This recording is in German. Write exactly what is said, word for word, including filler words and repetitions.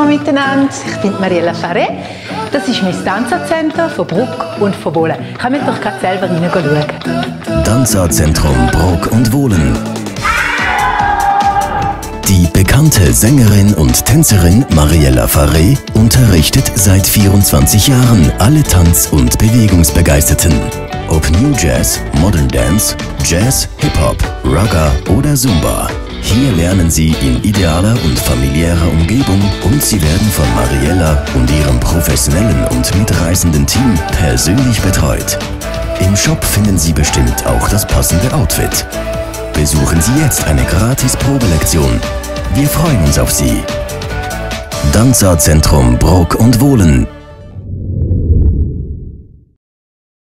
miteinander, ich bin Mariella Faré. Das ist mein Danza-Zentrum von Bruck und von Wohlen. Kommt doch gerade selber reinschauen. Danza-Zentrum Bruck und Wohlen. Die bekannte Sängerin und Tänzerin Mariella Faré unterrichtet seit vierundzwanzig Jahren alle Tanz- und Bewegungsbegeisterten. Ob New Jazz, Modern Dance, Jazz, Hip-Hop, Ragga oder Zumba. Hier lernen Sie in idealer und familiärer Umgebung und Sie werden von Mariella und ihrem professionellen und mitreißenden Team persönlich betreut. Im Shop finden Sie bestimmt auch das passende Outfit. Besuchen Sie jetzt eine gratis Probelektion. Wir freuen uns auf Sie. Danza-Zentrum Bruck und Wohlen.